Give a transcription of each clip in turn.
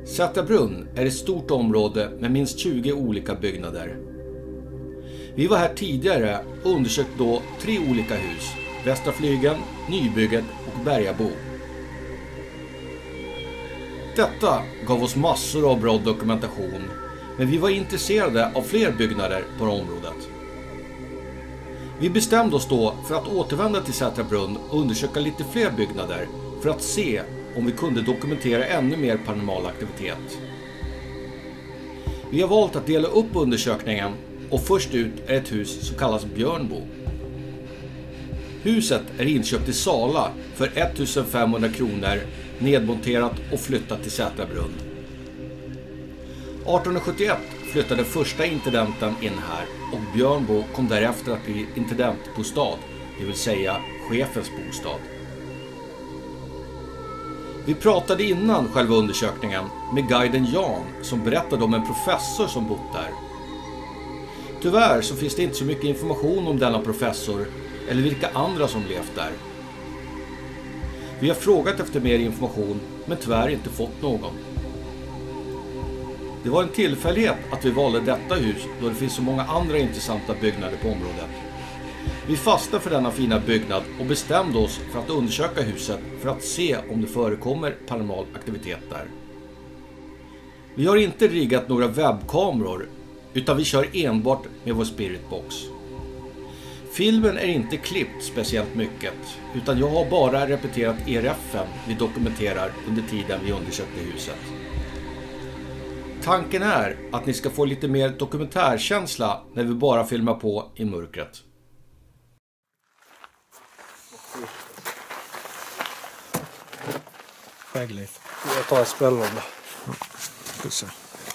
Sätrabrunn är ett stort område med minst 20 olika byggnader. Vi var här tidigare och undersökte då 3 olika hus: Västra Flygeln, Nybygget och Bergabo. Detta gav oss massor av bra dokumentation, men vi var intresserade av fler byggnader på området. Vi bestämde oss då för att återvända till Sätrabrunn och undersöka lite fler byggnader för att se om vi kunde dokumentera ännu mer paranormal aktivitet. Vi har valt att dela upp undersökningen och först ut är ett hus som kallas Björnbo. Huset är inköpt i Sala för 1500 kronor, nedmonterat och flyttat till Sätrabrunn. 1871 flyttade första intendenten in här och Björnbo kom därefter att bli intendentbostad, det vill säga chefens bostad. Vi pratade innan själva undersökningen med guiden Jan som berättade om en professor som bott där. Tyvärr så finns det inte så mycket information om denna professor eller vilka andra som levt där. Vi har frågat efter mer information men tyvärr inte fått någon. Det var en tillfällighet att vi valde detta hus då det finns så många andra intressanta byggnader på området. Vi fastnade för denna fina byggnad och bestämde oss för att undersöka huset för att se om det förekommer paranormal aktivitet där. Vi har inte riggat några webbkameror utan vi kör enbart med vår spiritbox. Filmen är inte klippt speciellt mycket utan jag har bara repeterat ERF:en vi dokumenterar under tiden vi undersökte huset. Tanken är att ni ska få lite mer dokumentärkänsla när vi bara filmar på i mörkret. Vägleif. Jag tar en spel om det. Pussa.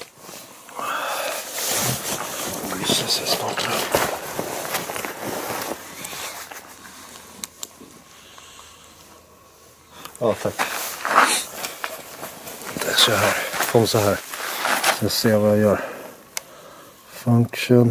Lyser sig snart. Ja, tack. Det är så här. Kom så här. Så ser jag vad jag gör. Function.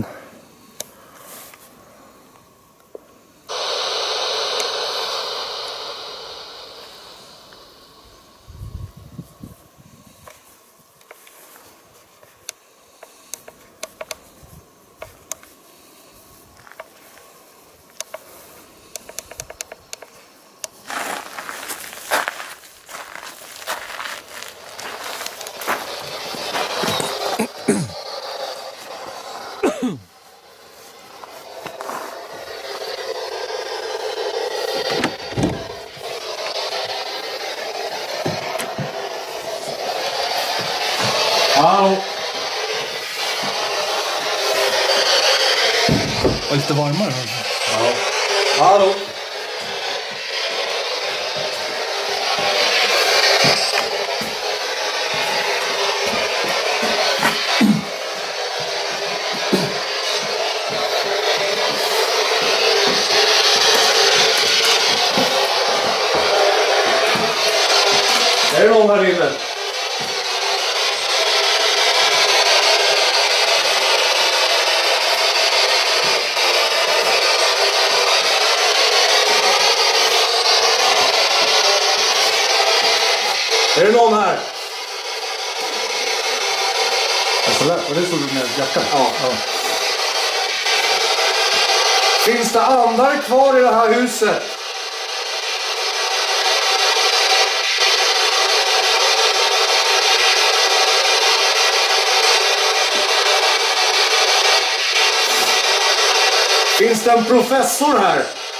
Hallå! Var lite varmare. Ja. Hallå! Är det någon här inne? Är det någon här? Sådär, och det såg du med jackan? Ja. Finns det andar kvar i det här huset? Finns det en professor här?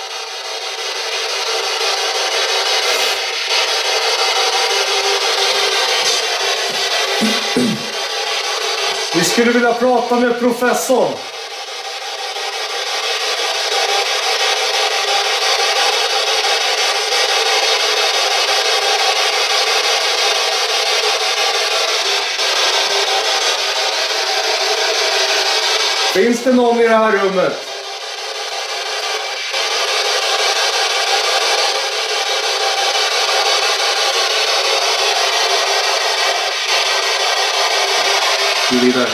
Vi skulle vilja prata med professorn. Finns det någon i det här rummet? Vidare.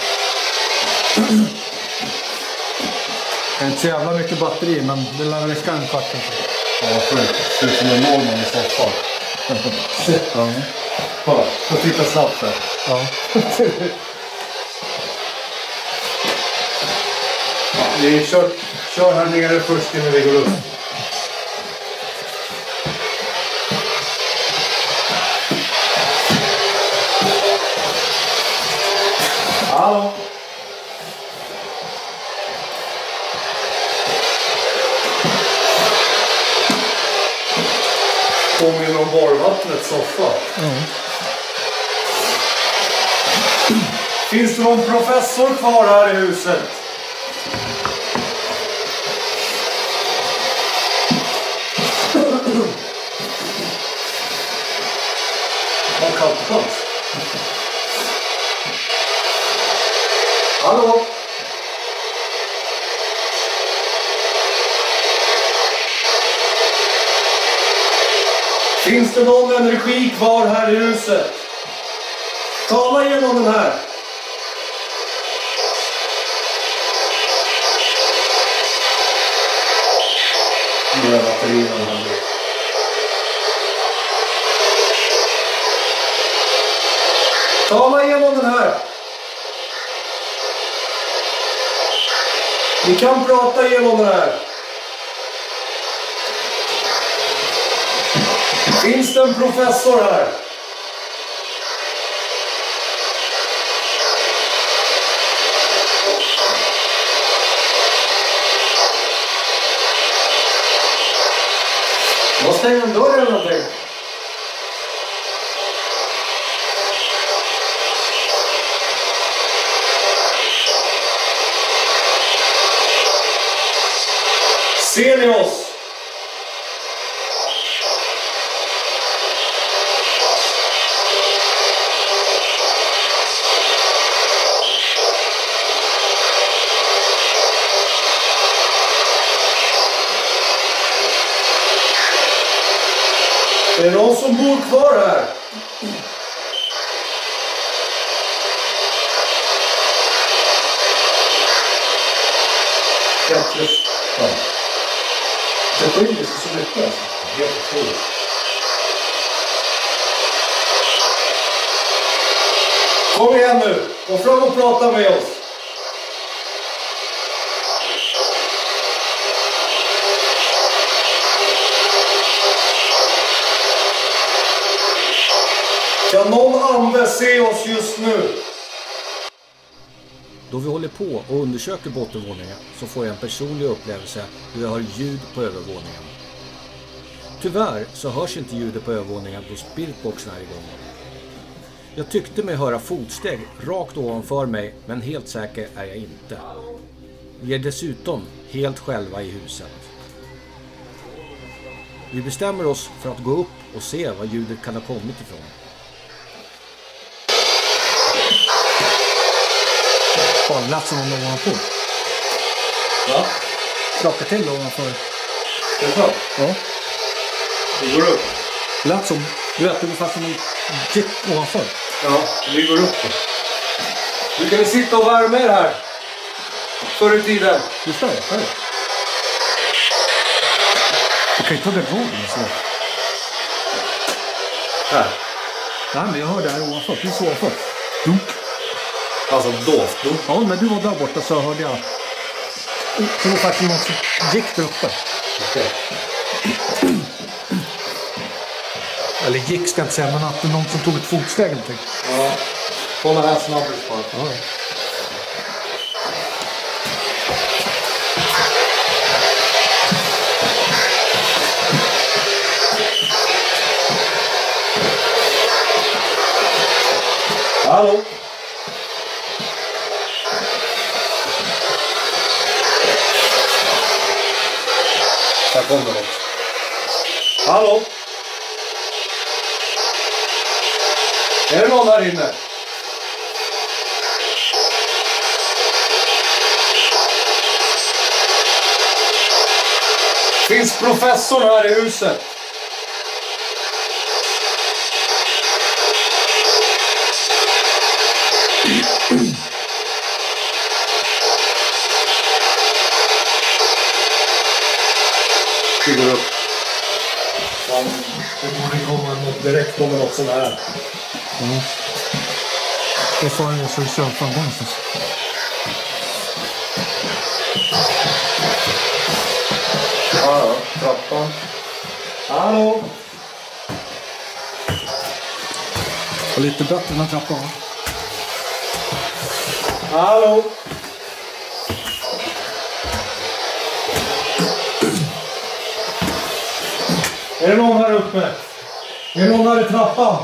Det är inte så jävla mycket batteri, men det lär räcka en kvart kanske. Ja, sjukt. Det ser ut som en normal i soffan. Ja. Och titta snabbt där. Ja. Vi kör här nere först innan vi går upp. Hallå? Påminner om barvattnets soffa. Finns det någon professor kvar här i huset? Vad kallt det fanns. Hallå? Finns det någon energi kvar här i huset? Tala igenom den här. Nu är batterierna här. Tala igenom den här. Ni kan prata igenom den här. Finns det en professor här? Vad stänger en dörr eller någonting? Ser ni oss? Är det någon som bor kvar här? Jättligt. Ja. Det skiljer sig så mycket alltså. Helt otroligt. Kom igen nu. Gå fram och prata med oss. Kan någon ande se oss just nu? Då vi håller på och undersöker bottenvåningen så får jag en personlig upplevelse då jag hör ljud på övervåningen. Tyvärr så hörs inte ljudet på övervåningen då spiritboxen är igång. Jag tyckte mig höra fotsteg rakt ovanför mig, men helt säker är jag inte. Vi är dessutom helt själva i huset. Vi bestämmer oss för att gå upp och se var ljudet kan ha kommit ifrån. Fan, lät som om de var på. Va? Klocka till ovanför. Är det klart? Ja. Vi går upp. Lät som, du vet, ungefär som en gick ovanför. Ja, vi går upp. Du kan sitta och värma er här. Förr i tiden. Just det, här. Du kan ju ta det vågen så. Här. Nej, men jag hörde det här ovanför. Precis ovanför. Dunk. Alltså dovt. Ja, när du var där borta så hörde jag. Det var faktiskt någon som gick där uppe. Okej. Eller gick ska jag inte säga, men att det någon som tog ett fotsteg eller någonting. Ja. Kolla här snabbare på. Ja. Hallå? Där kommer det. Hallå? Är det någon här inne? Finns professorn här i huset? Vi går upp. Det borde komma något direkt. kommer något sån här. Ja. Det får jag så köra fram någonstans. Ja, trappan. Hallå? Och lite bättre än trappan, va? Hallå? Är det någon här uppe? Är det någon här i trappan?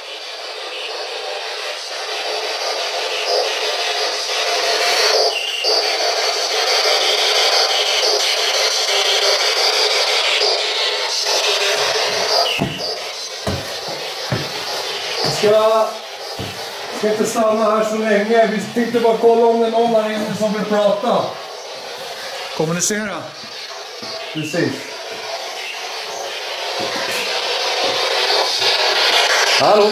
Ska inte stanna här så länge. Vi tänkte bara kolla om det är någon här inne som vill prata. Kommunicera. Precis. Hallå?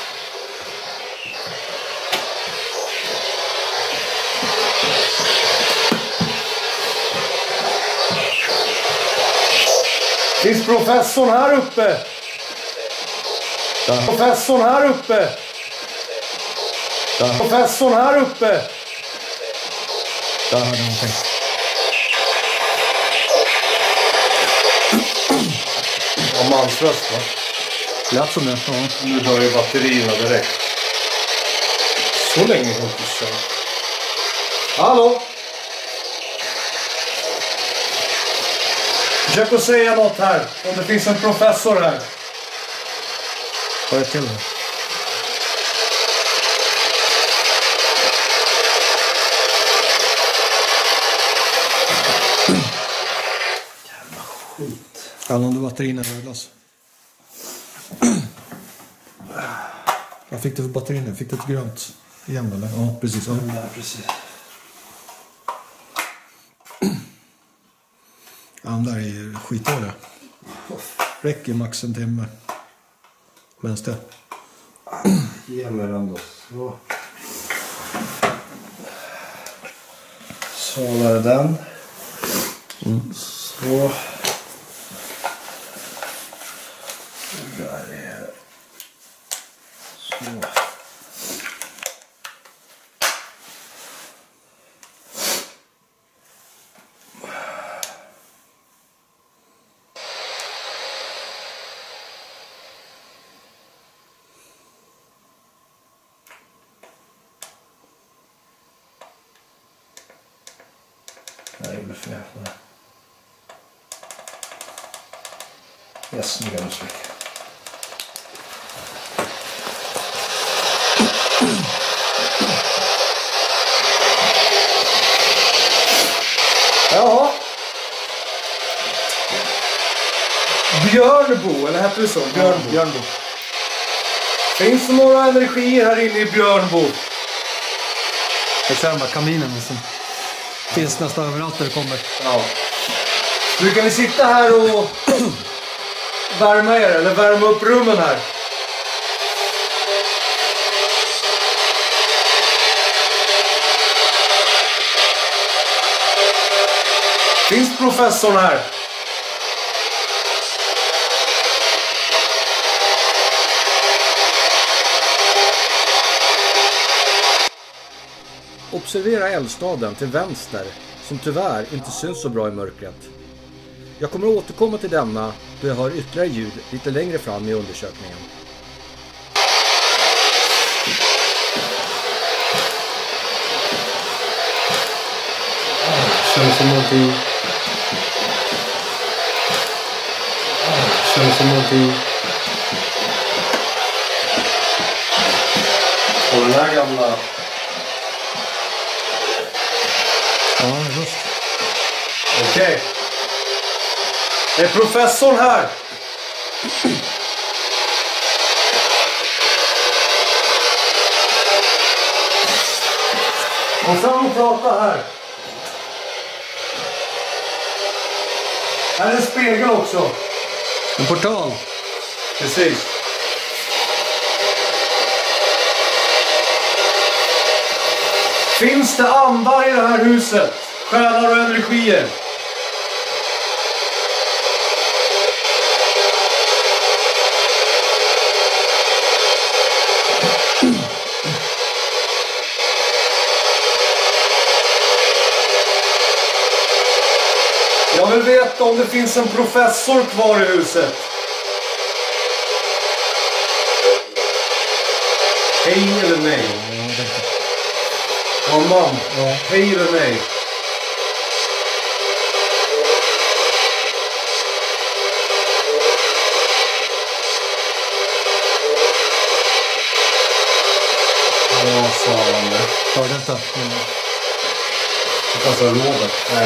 Finns professorn här uppe? Där. Professorn här uppe? Där. Professorn här uppe? Där hade någonting. Ja, mansröst, va? Lät som det, ja. Nu dör ju batterierna direkt. Så länge har inte kört. Hallå? Försök att säga något här. Om det finns en professor här. Vad är det till det? Jävla skit. Använder batterierna rödlas. Vad fick du för batterierna? Fick du ett grönt igen eller? Ja, precis. Ja, precis. Ja, de där är ju skitdåliga. Räcker max en timme. Mens det. Ge mig den då. Så. Så var det den. Så. Där är det. Så. Nej, det blir fel. Yes, nu kan du släcka. Jaha. Björnbo, eller heter det så? Björnbo. Björnbo. Finns det några energier här inne i Björnbo? Jag kör de här kaminerna som finns nästan överallt där det kommer. Ja. Brukar ni sitta här och värma er eller värma upp rummen här? Finns professorn här? Observera eldstaden till vänster, som tyvärr inte syns så bra i mörkret. Jag kommer att återkomma till denna då jag hör ytterligare ljud lite längre fram i undersökningen. Känns som någonting. Känns som någonting. Och den här gamla. Ja, just. Okej. Är professorn här? Kom fram och prata här. Här är en spegel också. En portal. Precis. Finns det andar i det här huset? Själar och energier? om det finns en professor kvar i huset. Hej eller nej? Ja, man. Ja. Hej eller nej? Ja, sa han det. Hörde inte. Alltså Robert. Nej,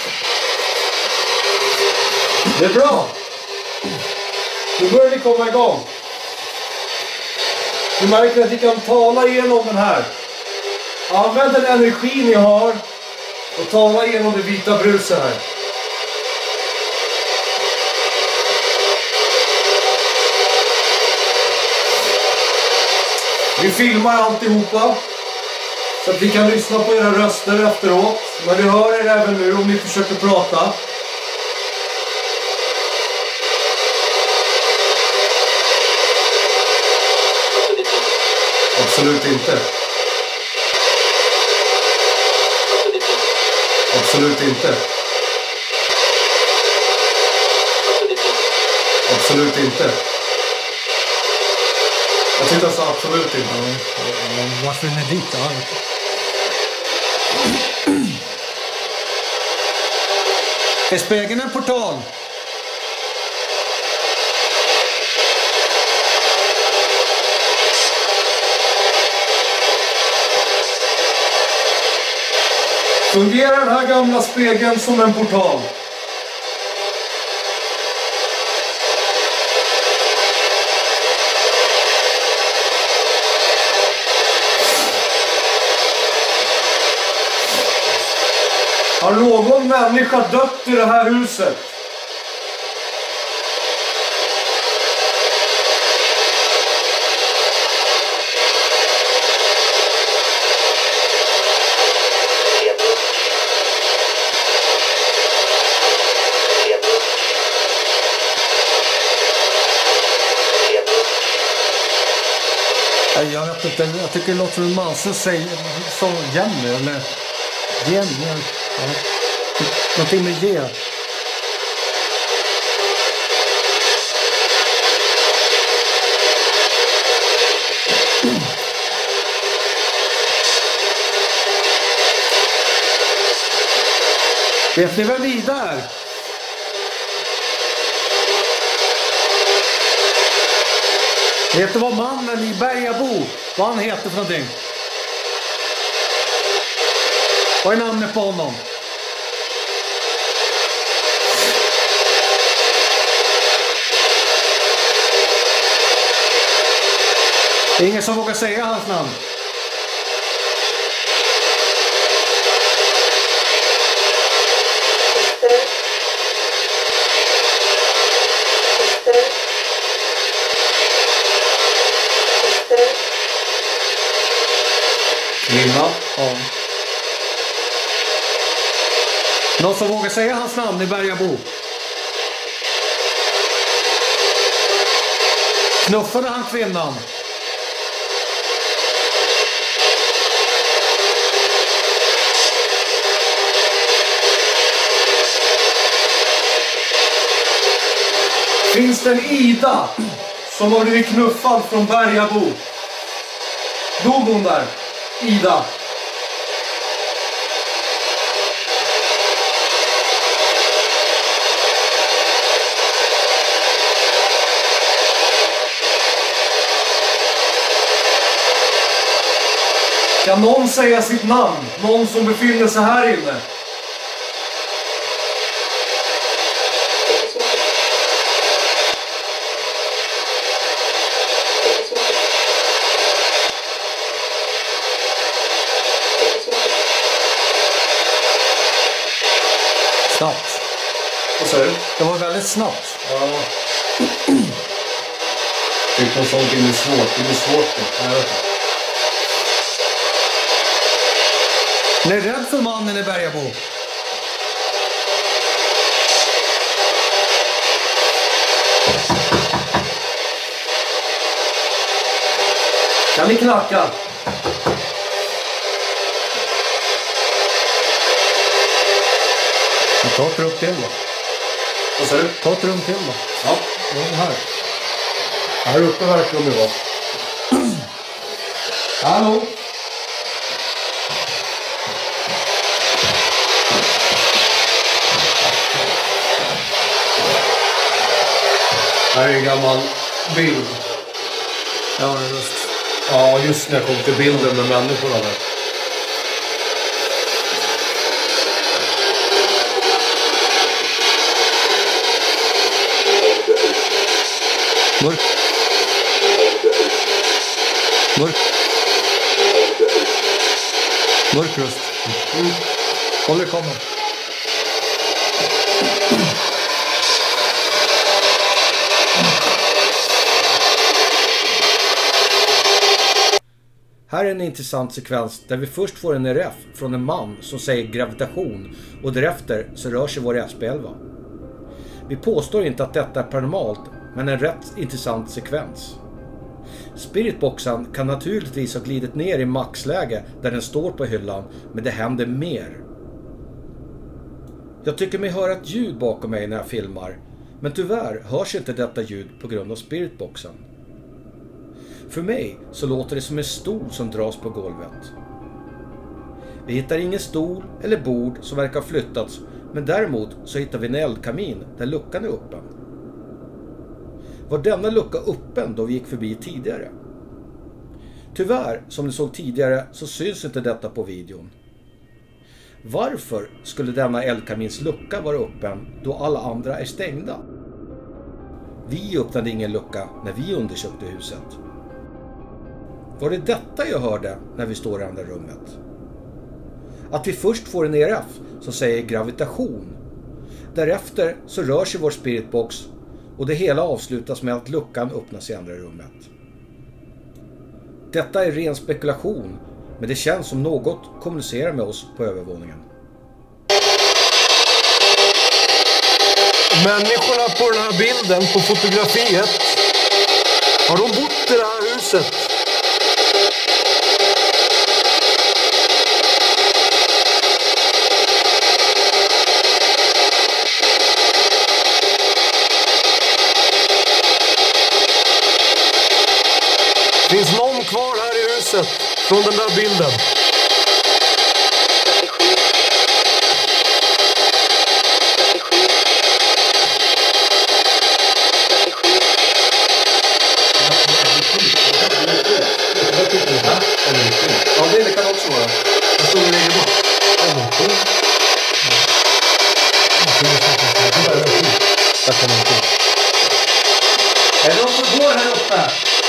det är bra. Nu börjar ni komma igång. Du märker att ni kan tala igenom den här. Använd den energi ni har och tala igenom det vita bruset här. Vi filmar alltihopa så att vi kan lyssna på era röster efteråt. Men vi hör er även nu om ni försöker prata. Absolut inte. Absolut inte. Absolut inte. Jag tyckte jag sa absolut inte. Varför är ni dit då? Är spegeln en portal? Fungerar den här gamla spegeln som en portal? Har någon människa dött i det här huset? Jag vet inte, jag tycker det låter som en man som säger som Jenny eller Jenny. Ja. Någonting med G. Vet ni vem Ida är? Vet du vad mannen i Bergabo, vad han heter för någonting? Vad är namnet på honom? Det är ingen som vågar säga hans namn. Kvinna? Ja. Någon som vågar säga hans namn i Bergabo? Knuffade han kvinnan? Finns det en Ida som har blivit knuffad från Bergabo? Dog hon där? Ida. Kan någon säga sitt namn? Någon som befinner sig här inne? Snabbt. Vad säger du? Det var väldigt snabbt. Ja. Tycker att sånt blir svårt. Det blir svårt. Jag vet inte. Ni är rädd för mannen i Bergabo? Kan ni knacka? Jag tar upp det då. Vad sa du? Ta ett rum till då. Ja. Här. Här uppe verkar de ju vara. Hallå? Här är en gammal bild. Ja, just. Ja, just när jag kom till bilden med människorna där. Mörk. Mörk. Mörk röst. Håller kameran. Här är en intressant sekvens där vi först får en RF från en man som säger gravitation och därefter så rör sig vår SP11. Vi påstår inte att detta är paranormalt, men en rätt intressant sekvens. Spiritboxen kan naturligtvis ha glidit ner i maxläge där den står på hyllan, men det händer mer. Jag tycker mig höra ett ljud bakom mig när jag filmar, men tyvärr hörs inte detta ljud på grund av spiritboxen. För mig så låter det som en stol som dras på golvet. Vi hittar ingen stol eller bord som verkar ha flyttats, men däremot så hittar vi en eldkamin där luckan är öppen. Var denna lucka öppen då vi gick förbi tidigare? Tyvärr, som ni såg tidigare, så syns inte detta på videon. Varför skulle denna eldkamins lucka vara öppen då alla andra är stängda? Vi öppnade ingen lucka när vi undersökte huset. Var det detta jag hörde när vi står i andra rummet? Att vi först får en ERF som säger gravitation. Därefter så rör sig vår spiritbox och det hela avslutas med att luckan öppnas i andra rummet. Detta är ren spekulation, men det känns som något kommunicerar med oss på övervåningen. Människorna på den här bilden, på fotografiet, har de bott i det här huset? Finns någon kvar här i huset från den där bilden? Ja, det kan också vara. Jag står längre bort. Är det någon som går här uppe?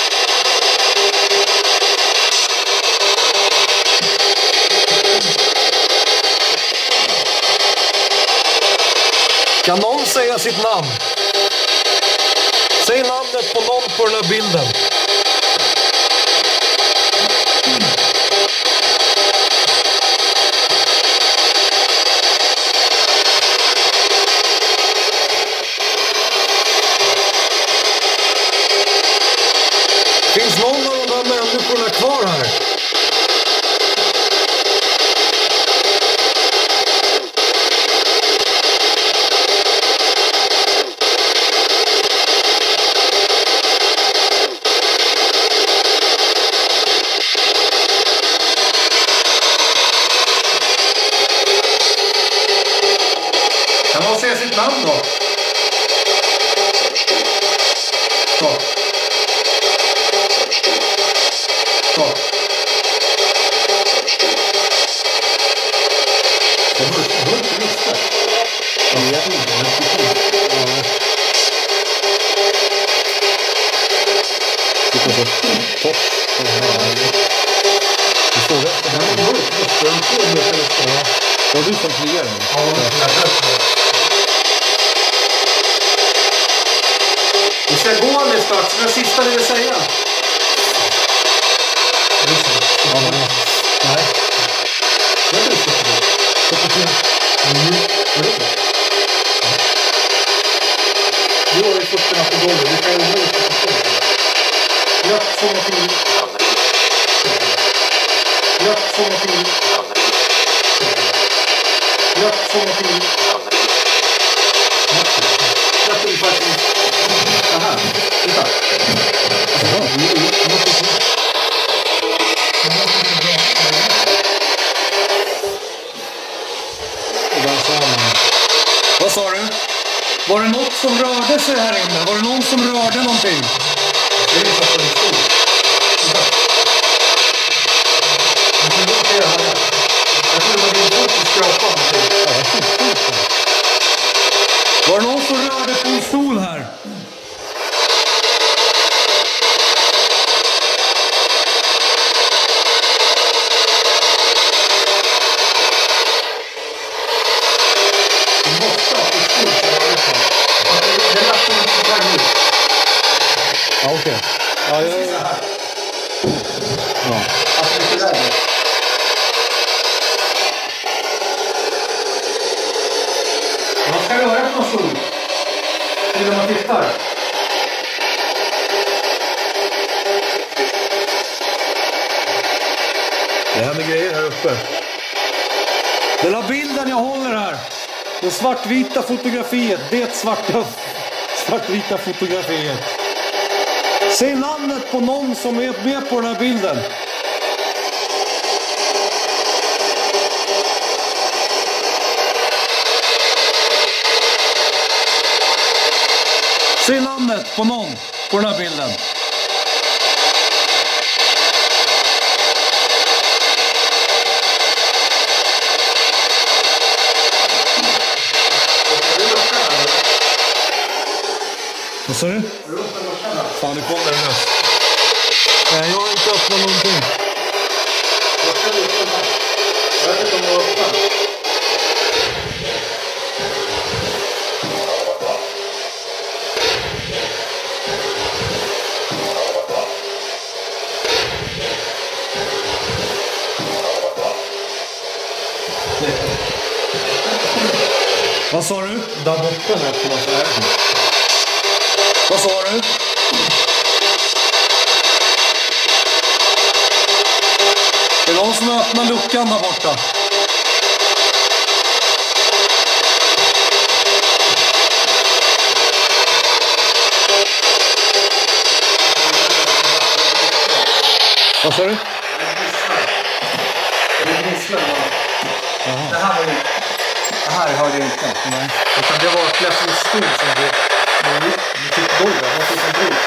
Kan någon säga sitt namn? Säg namnet på någon på den här bilden. Finns någon av de där människorna kvar här? Kan någon säga sitt namn då? Så. Så. Det var inte listat. Ja, jag vet inte. Titta så. Topp. Du såg det? Det här var mörkt. Det var du som kliar den. Ja, vi ska gå alldeles snart, så det sista ni vill säga. Nej. Det är inte du har ju fötterna på golvet, du kan ju ha ut på golvet. Jag får någonting. Jag får någonting. Jag får någonting. Titta. Vad sa du? Var det något som rörde sig här inne? Var det någon som rörde någonting? Det är så att det är stor. Titta. Jag tror det var det. Jag tror det var din fot som skrapade någonting. Var det någon som rörde på en stol här? Ja, okej. Ja, ja. Alltså, det är där. Man ska röra på en stol. När man tittar. Det händer grejer här uppe. Den här bilden jag håller här. Det svartvita fotografiet. Det svartvita fotografiet. Säg namnet på någon som är med på den här bilden. Säg namnet på någon på den här bilden. Vad sa du? Fan, det kommer en röst. Nej, jag har inte öppnat någonting. Jag vet inte om jag har öppnat. Vad sa du? Där borta när jag så här. Vad sa du? Det är någon som öppnar luckan där borta. Vad sa du? Det här hörde jag inte. Nej. Utan det var ett läsligt stol som det fick golvet. Det fick en bro.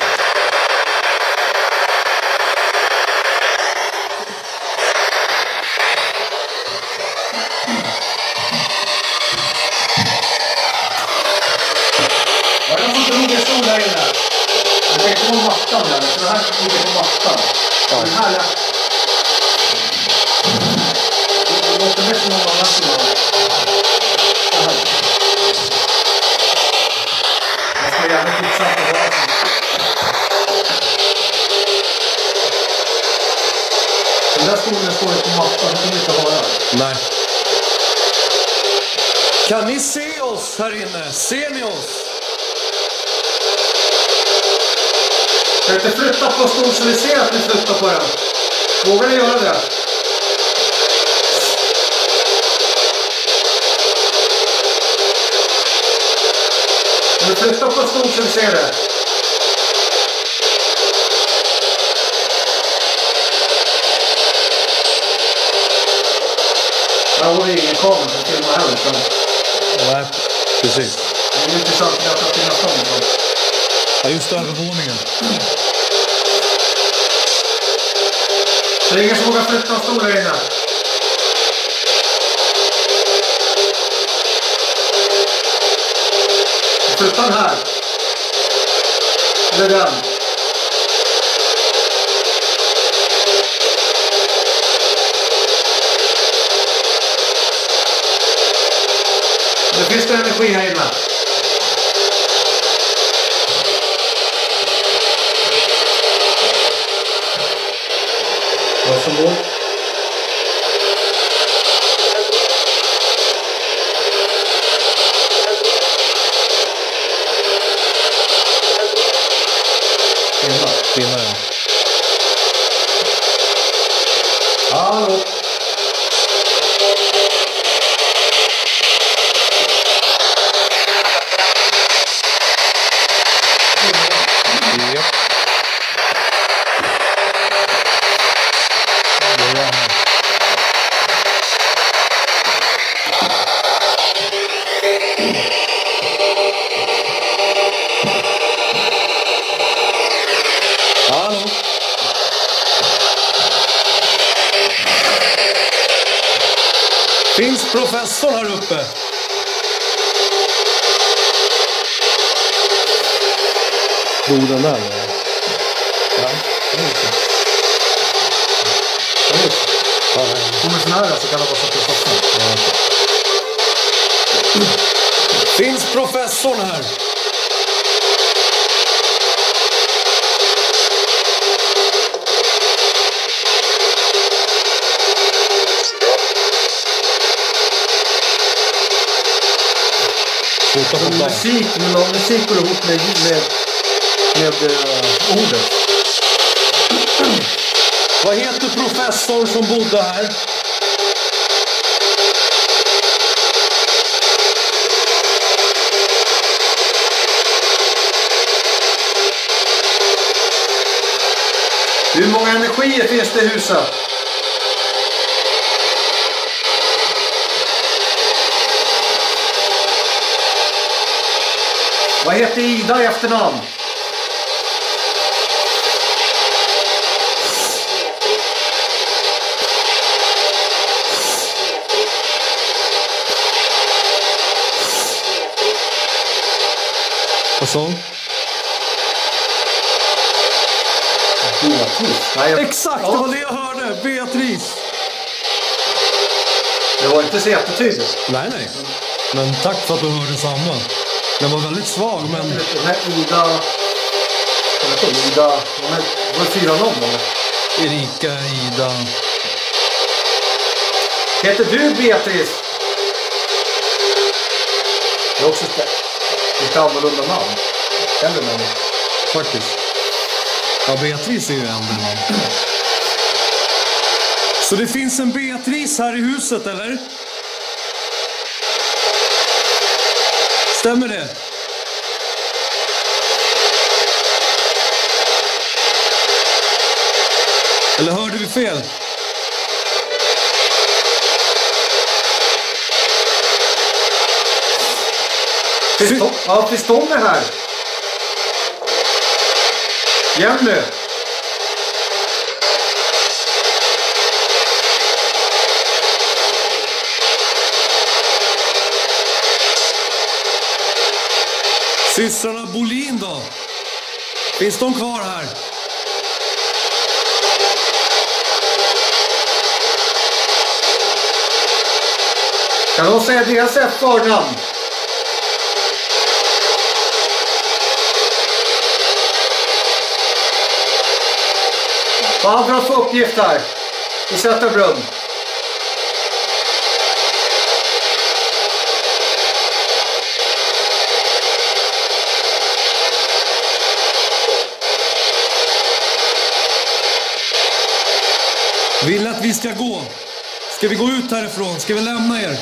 Var det någon som drog en stol där inne? Jag tänkte på mattan där. Så den här ligger på mattan. Ja. Den här det låter mest som någon annan som har. Jag ska gärna fixa på det. Den där stolen står inte på mattan. Det kommer inte ha den. Nej. Kan ni se oss här inne? Ser ni oss? Kan inte flytta på stol så vi ser att ni flyttar på den? Vågar ni göra det? Kan du flytta på stol så vi ser det? Jag har ingen kamera som filmar heller. Nej, precis. Det är intressant att jag tar till nästa gång. Ja, just övervåningen. Så det är ingen som vågar flytta en stol där inne. Flytta den här. Eller den. Det finns det energi här inne. Varsågod. Kvinna, ja. Hallå. Yep. Finns professorn här uppe? Bor den där? Ja, det är inte. Kommer så nära så kan det vara så att det fastnar. Finns professorn här? Musik går ihop med ordet. Vad heter professorn som bodde här? Hur många energier finns det i huset? Vad heter Ida i efternamn? Vad sa hon? Beatrice. Exakt, det var det jag hörde. Beatrice. Det var inte så jättetydligt. Nej. Men tack för att du hörde samma. Den var väldigt svag, men... Den här Ida... Var det 4 namn eller? Erika, Ida... Heter du Beatrice? Det är också lite annorlunda namn. Eller namn. Faktiskt. Ja, Beatrice är ju äldre namn. Så det finns en Beatrice här i huset, eller? Stämmer det? Eller hörde vi fel? Finns de här? Jenny. Systrarna Bolin då? Finns de kvar här? Kan de säga deras förnamn? Vad hade de för uppgift här i Sätterbrunn? Vill att vi ska gå? Ska vi gå ut härifrån? Ska vi lämna er?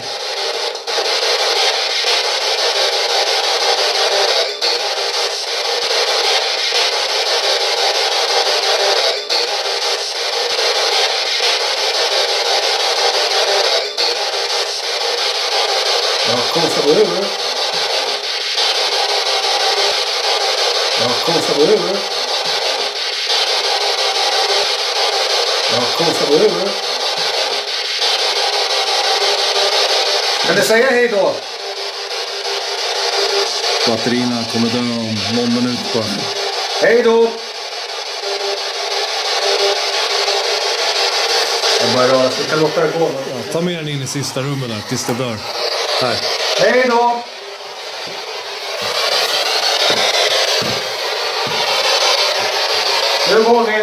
Konstnärer. Kan du säga hej då? Batterierna kommer dö om någon minut bara. Hej då! Jag bara röra så vi kan låta det gå. Ja, ta med den in i sista rummet där tills det dör. Här. Hej då! Nu går vi.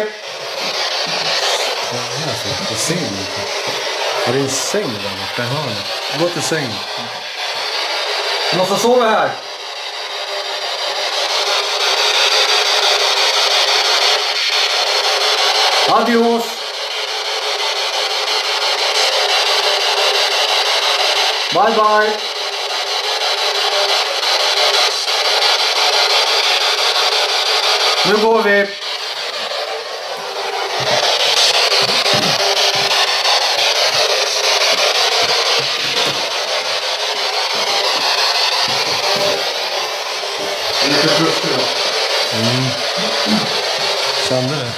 Det är säng. Ja, det är en säng där borta i hörnet. Gå till sängen. Någon som sover här? Adios! Bye bye! Nu går vi! Lite frukter då. Kände det.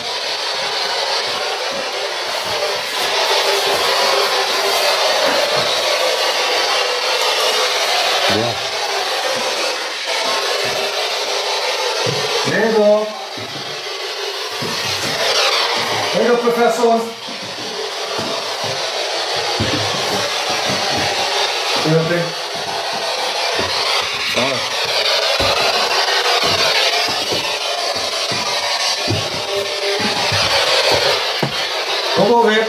professorn. Ingenting. Ja. Då går vi.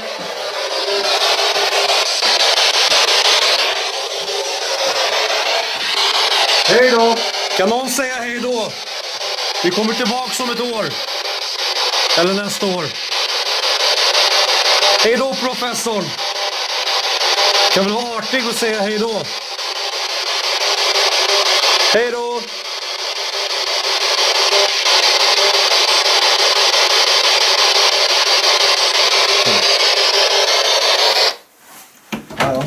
Hej då. Kan någon säga hej då? Vi kommer tillbaka om ett år. Eller nästa år. Hej då, professorn. Kan väl vara artig och säga hej då. Hej då. Ja.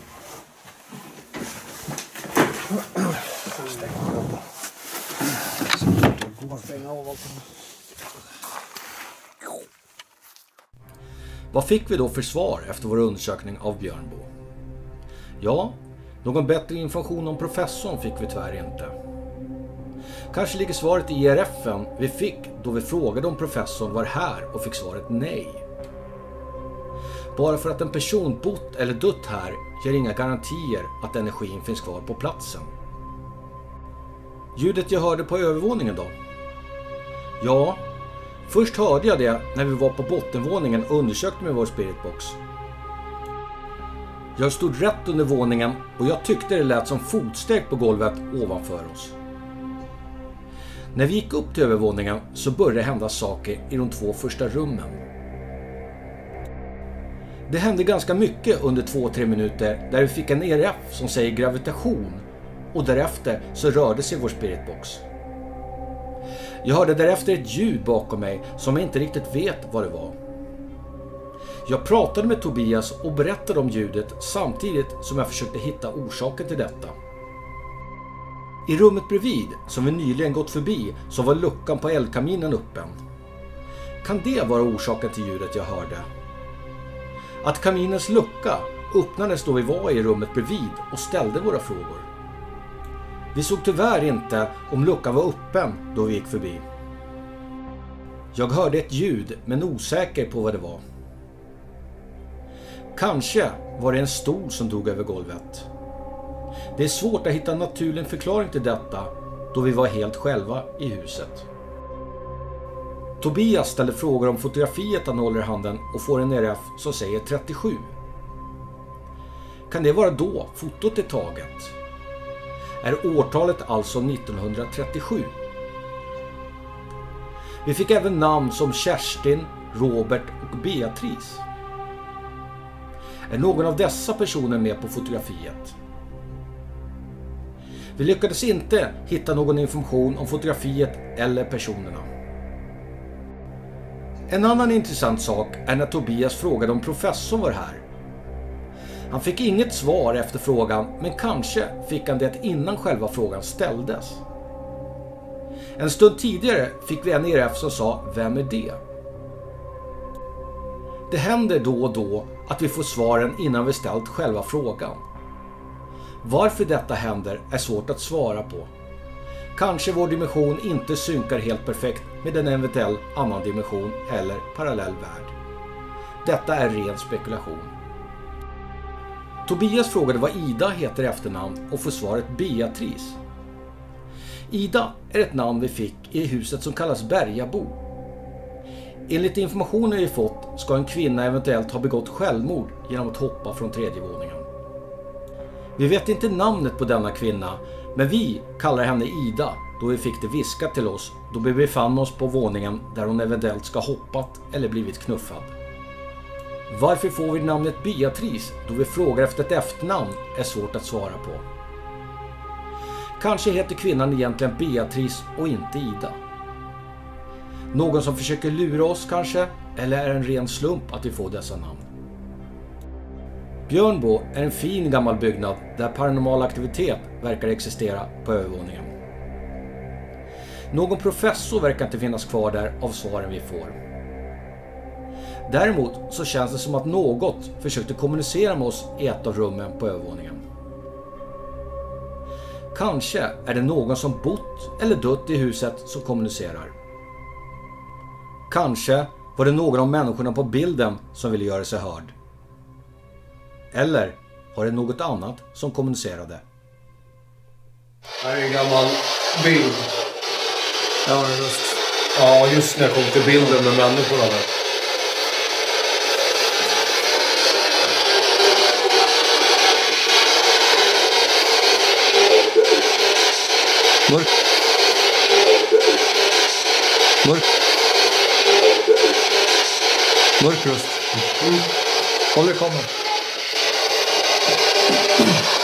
Vad fick vi då för svar efter vår undersökning av Björnbo? Ja, någon bättre information om professorn fick vi tyvärr inte. Kanske ligger svaret i IRF:en vi fick då vi frågade om professorn var här och fick svaret nej. Bara för att en person bott eller dött här ger inga garantier att energin finns kvar på platsen. Ljudet jag hörde på övervåningen då? Ja, först hörde jag det när vi var på bottenvåningen och undersökte med vår spiritbox. Jag stod rätt under våningen och jag tyckte det lät som fotsteg på golvet ovanför oss. När vi gick upp till övervåningen så började hända saker i de 2 första rummen. Det hände ganska mycket under 2-3 minuter där vi fick en ERF som säger gravitation och därefter så rörde sig vår spiritbox. Jag hörde därefter ett ljud bakom mig som jag inte riktigt vet vad det var. Jag pratade med Tobias och berättade om ljudet samtidigt som jag försökte hitta orsaken till detta. I rummet bredvid, som vi nyligen gått förbi, så var luckan på eldkaminen öppen. Kan det vara orsaken till ljudet jag hörde? Att kaminens lucka öppnades då vi var i rummet bredvid och ställde våra frågor. Vi såg tyvärr inte om luckan var öppen då vi gick förbi. Jag hörde ett ljud men osäker på vad det var. Kanske var det en stol som drog över golvet. Det är svårt att hitta en naturlig förklaring till detta då vi var helt själva i huset. Tobias ställer frågor om fotografiet han håller i handen och får en ERF som säger 37. Kan det vara då fotot är taget? Är årtalet alltså 1937? Vi fick även namn som Kerstin, Robert och Beatrice. Är någon av dessa personer med på fotografiet? Vi lyckades inte hitta någon information om fotografiet eller personerna. En annan intressant sak är när Tobias frågade om professorn var här. Han fick inget svar efter frågan, men kanske fick han det innan själva frågan ställdes. En stund tidigare fick vi en ERF som sa "Vem är det?" Det händer då och då att vi får svaren innan vi ställt själva frågan. Varför detta händer är svårt att svara på. Kanske vår dimension inte synkar helt perfekt med en eventuell annan dimension eller parallell värld. Detta är ren spekulation. Tobias frågade vad Ida heter i efternamn och får svaret Beatrice. Ida är ett namn vi fick i huset som kallas Bergabo. Enligt informationen vi fått ska en kvinna eventuellt ha begått självmord genom att hoppa från 3:e våningen. Vi vet inte namnet på denna kvinna, men vi kallar henne Ida då vi fick det viskat till oss då vi befann oss på våningen där hon eventuellt ska hoppat eller blivit knuffad. Varför får vi namnet Beatrice då vi frågar efter ett efternamn är svårt att svara på. Kanske heter kvinnan egentligen Beatrice och inte Ida. Någon som försöker lura oss kanske, eller är det en ren slump att vi får dessa namn? Björnbo är en fin gammal byggnad där paranormal aktivitet verkar existera på övervåningen. Någon professor verkar inte finnas kvar där av svaren vi får. Däremot så känns det som att något försökte kommunicera med oss i ett av rummen på övervåningen. Kanske är det någon som bott eller dött i huset som kommunicerar. Kanske Var det någon av människorna på bilden som ville göra sig hörd? Eller var det något annat som kommunicerade? Här är en gammal bild. Ja, just. Ja, just när jag kom till bilden med människorna där. Mörk. Mörk. Mörk röst. Håller kameran.